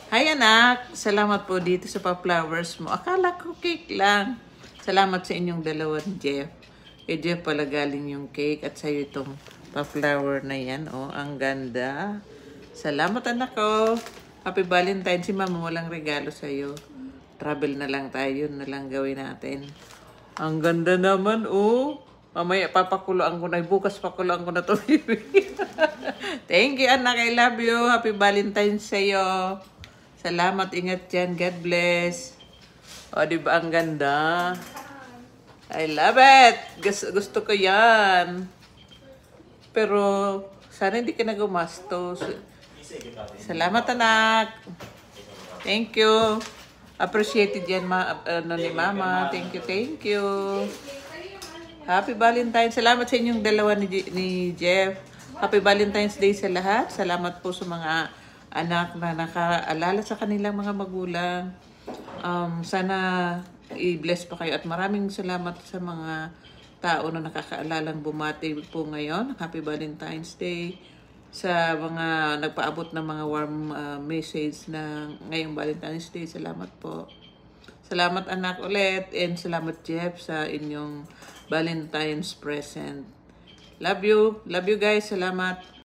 Hi anak, salamat po dito sa pa-flowers mo. Akala ko cake lang. Salamat sa inyong dalawa ni Jeff. Kay Jeff pala galing yung cake at sa'yo itong pa-flower na yan. Oh, ang ganda. Salamat anak ko. Happy Valentine. Si mama walang regalo sa'yo. Travel na lang tayo. Yun na lang gawin natin. Ang ganda naman, oh. Mamaya papakuluan ko na. Bukas pakuluan ko na to. Thank you, anak. I love you. Happy Valentine's sa'yo. Salamat. Ingat dyan. God bless. O, di ba ang ganda? I love it. Gusto ko yan. Pero, sana hindi ka na gumastos. Salamat, anak. Thank you. Appreciated yan ni mama. Thank you, thank you. Happy Valentine's. Salamat sa inyong dalawa ni Jeff. Happy Valentine's Day sa lahat. Salamat po sa mga anak na nakaalala sa kanilang mga magulang. Sana i-bless pa kayo at maraming salamat sa mga tao na nakakaalalang bumati po ngayon. Happy Valentine's Day. Sa mga nagpaabot ng mga warm message na ngayong Valentine's Day. Salamat po. Salamat anak ulit and salamat Jeff sa inyong Valentine's present. Love you. Love you guys. Salamat.